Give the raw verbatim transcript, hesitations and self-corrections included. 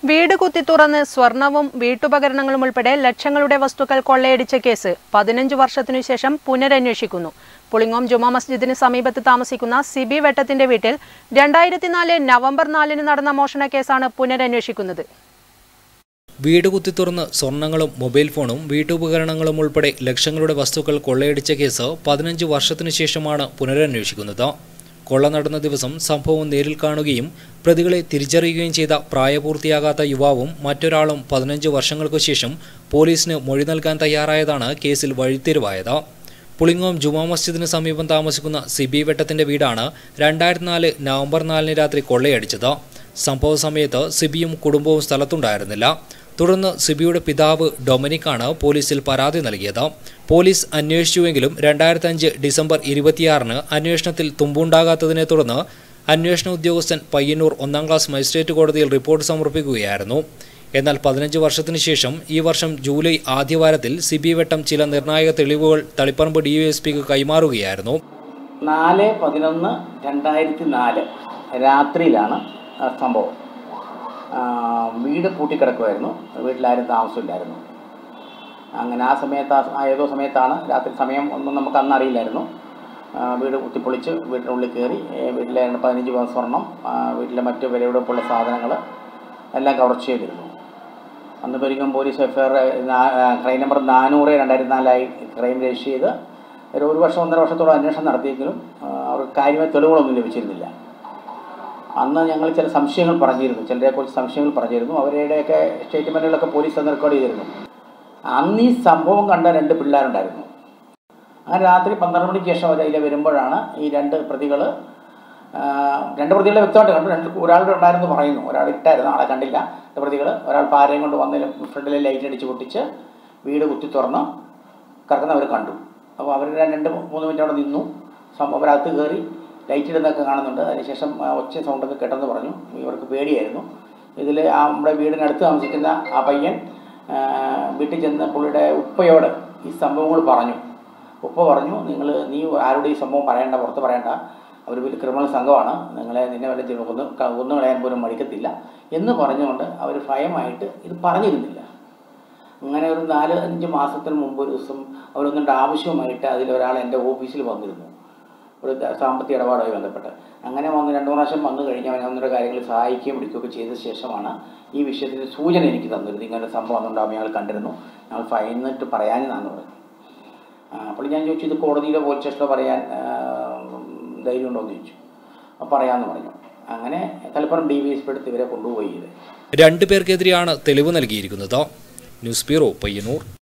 വീട് കുത്തി തുറന്ന് സ്വർണവും വീട്ടുപകരണങ്ങളും ഉൾപ്പെടെ ലക്ഷങ്ങളുടെ വസ്തുക്കൾ കൊള്ളയടിച്ച കേസ് പതിനഞ്ച് വർഷത്തിനു ശേഷം പുനരന്വേഷിക്കുന്നു. പുളിങ്ങോം ജുമാ മസ്ജിദിന് സമീപത്ത് താമസിക്കുന്ന സിബി വെട്ടത്തിന്റെ വീട്ടിൽ രണ്ടായിരത്തി നാല് നവംബർ നാലിന് നടന്ന മോഷണ കേസാണ് പുനരന്വേഷിക്കുന്നത്. വീട് കുത്തി തുറന്ന് സ്വർണങ്ങളും മൊബൈൽ ഫോണും വീട്ടുപകരണങ്ങളും ഉൾപ്പെടെ ലക്ഷങ്ങളുടെ വസ്തുക്കൾ കൊള്ളയടിച്ച കേസ് പതിനഞ്ച് വർഷത്തിനു ശേഷമാണ് പുനരന്വേഷിക്കുന്നത്. കൊള്ള നടന്ന ദിവസം സംഭവം നേരിൽ കാണുകയും പ്രതികളെ തിരിച്ചറിയുകയും ചെയ്ത പ്രായപൂർത്തിയാകാത്ത യുവാവും മറ്റൊരാളും പതിനഞ്ച് വർഷങ്ങൾക്കു ശേഷം പോലീസിന് മൊഴി നൽകാൻ തയ്യാറായതാണ് കേസിൽ വഴിത്തിരിവായത്. പുളിങ്ങോം ജുമാ മസ്ജിദിന് സമീപം താമസിക്കുന്ന സിബി വെട്ടത്തിന്റെ വീടാണ് രണ്ടായിരത്തി നാല് നവംബർ നാലിന് രാത്രി കൊള്ളയടിച്ചത്. സംഭവ സമയത്ത് സിബിയും കുടുംബവും സ്ഥലത്തുണ്ടായിരുന്നില്ല. തുടർന്ന് സിബിയുടെ പിതാവ് ഡൊമിനിക്കാണ് പോലീസിൽ പരാതി നൽകിയത്. പോലീസ് അന്വേഷിച്ചുവെങ്കിലും രണ്ടായിരത്തി അഞ്ച് ഡിസംബർ ഇരുപത്തിയാറിന് അന്വേഷണത്തിൽ തുമ്പുണ്ടാകാത്തതിനെ തുടർന്ന് അന്വേഷണ ഉദ്യോഗസ്ഥൻ പയ്യന്നൂർ ഒന്നാം ക്ലാസ് മജിസ്ട്രേറ്റ് കോടതിയിൽ റിപ്പോർട്ട് സമർപ്പിക്കുകയായിരുന്നു. എന്നാൽ പതിനഞ്ച് വർഷത്തിനു ശേഷം ഈ വർഷം ജൂലൈ ആദ്യവാരത്തിൽ സിബി വെട്ടം ചില നിർണായക തെളിവുകൾ തളിപ്പറമ്പ് ഡി വൈ എസ് പിക്ക് കൈമാറുകയായിരുന്നു. നാല് പതിനൊന്ന് രണ്ടായിരത്തി നാല് രാത്രിയിലാണ് സംഭവം. വീട് പൂട്ടിക്കിടക്കുമായിരുന്നു, വീട്ടിലാരും താമസമില്ലായിരുന്നു. അങ്ങനെ ആ സമയത്ത് ഏതോ സമയത്താണ് രാത്രി, സമയം ഒന്നും നമുക്ക് അന്ന് അറിയില്ലായിരുന്നു. വീട് കുത്തിപ്പൊളിച്ച് വീട്ടിനുള്ളിൽ കയറി വീട്ടിലെ പതിനഞ്ച് പവൻ സ്വർണം, വീട്ടിലെ മറ്റു വിലപിടിപ്പുള്ള സാധനങ്ങൾ എല്ലാം കവർച്ച ചെയ്തിരുന്നു. അന്ന് Peringome police F I R crime number നാനൂറ് രണ്ടായിരത്തി നാലായി ക്രൈം രജിസ്റ്റർ ചെയ്ത് ഒരു ഒരു വർഷം ഒന്നര വർഷത്തോളം അന്വേഷണം നടത്തിയെങ്കിലും അവർക്ക് കാര്യമായ തെളിവുകളൊന്നും ലഭിച്ചിരുന്നില്ല. അന്ന് ഞങ്ങൾ ചില സംശയങ്ങൾ പറഞ്ഞിരുന്നു, ചിലരെക്കുറിച്ച് സംശയങ്ങൾ പറഞ്ഞിരുന്നു. അവരുടെയൊക്കെ സ്റ്റേറ്റ്മെൻറ്റുകളൊക്കെ പോലീസ് അന്ന് റെക്കോർഡ് ചെയ്തിരുന്നു. അന്ന് ഈ സംഭവം കണ്ട രണ്ട് പിള്ളേരുണ്ടായിരുന്നു. അങ്ങനെ രാത്രി പന്ത്രണ്ട് മണിക്ക് ശേഷം അവർ അതിൽ വരുമ്പോഴാണ് ഈ രണ്ട് പ്രതികൾ, രണ്ട് പ്രതികളെ വ്യക്തമായിട്ട് കണ്ടു. രണ്ട് ഒരാളുടെ ഉണ്ടായിരുന്നു പറയുന്നു, ഒരാൾ ഇട്ടായിരുന്നു, ആളെ കണ്ടില്ല. രണ്ട് പ്രതികൾ, ഒരാൾ പാരയും കൊണ്ട് വന്നതിലും ഫ്രണ്ടിലെ ലൈറ്റ് അടിച്ച് പൊട്ടിച്ച് വീട് കുത്തി തുറന്ന് കിടക്കുന്നവർ കണ്ടു. അപ്പോൾ അവർ രണ്ട് മൂന്ന് മിനിറ്റ് അവിടെ നിന്നു. സംഭവം അവരകത്ത് കയറി ലൈറ്റ് ഇടുന്നതൊക്കെ കാണുന്നുണ്ട്. അതിനുശേഷം ഒച്ച സൗണ്ടൊക്കെ കേട്ടെന്ന് പറഞ്ഞു. ഇവർക്ക് പേടിയായിരുന്നു. ഇതിൽ ആ നമ്മുടെ വീടിനടുത്ത് താമസിക്കുന്ന ആ പയ്യൻ വീട്ടിൽ ചെന്ന് പുള്ളിയുടെ ഉപ്പയോട് ഈ സംഭവങ്ങൾ പറഞ്ഞു. ഉപ്പ പറഞ്ഞു, നിങ്ങൾ നീ ആരോടും ഈ സംഭവം പറയണ്ട, പുറത്ത് പറയണ്ട, അവർ വലിയ ക്രിമിനൽ സംഘമാണ്, നിങ്ങളെ നിന്നെ വല്ല ചെയ്ത് കൊന്ന് കൊന്നു കളയാൻ പോലും മടിക്കത്തില്ല എന്ന് പറഞ്ഞുകൊണ്ട് അവർ ഭയമായിട്ട് ഇത് പറഞ്ഞിരുന്നില്ല. അങ്ങനെ ഒരു നാല് അഞ്ച് മാസത്തിന് മുമ്പ് ഒരു ദിവസം അവരൊന്നിൻ്റെ ആവശ്യമായിട്ട് അതിലൊരാൾ എൻ്റെ ഓഫീസിൽ വന്നിരുന്നു, ഒരു സാമ്പത്തിക ഇടപാടുമായി ബന്ധപ്പെട്ട്. അങ്ങനെ വന്ന് രണ്ടു പ്രാവശ്യം വന്നു കഴിഞ്ഞ് അവനെ ഒന്നര കാര്യങ്ങൾ സഹായിക്കുകയും പിടിക്കുകയൊക്കെ ചെയ്ത ശേഷമാണ് ഈ വിഷയത്തിൽ സൂചന എനിക്ക് തന്നിരുന്നത്. ഇങ്ങനെ സംഭവം ഒന്നുണ്ടാകുമ്പോൾ ഞങ്ങൾ കണ്ടിരുന്നു, ഞങ്ങൾ ഭയന്നിട്ട് പറയാനെന്നാന്ന് പറഞ്ഞു. അപ്പോൾ ഞാൻ ചോദിച്ചു, ഇത് കോടതിയിലോ പോലീസ് സ്റ്റേഷനിലോ പറയാൻ ധൈര്യം ഉണ്ടോ എന്ന് ചോദിച്ചു. അപ്പോൾ പറയാമെന്ന് പറഞ്ഞു. അങ്ങനെ Thalappuram D V S P എടുത്ത് ഇവരെ കൊണ്ടുപോയി. രണ്ടു പേർക്കെതിരെയാണ് തെളിവ് നൽകിയിരിക്കുന്നത്. News bureau, Payyanur.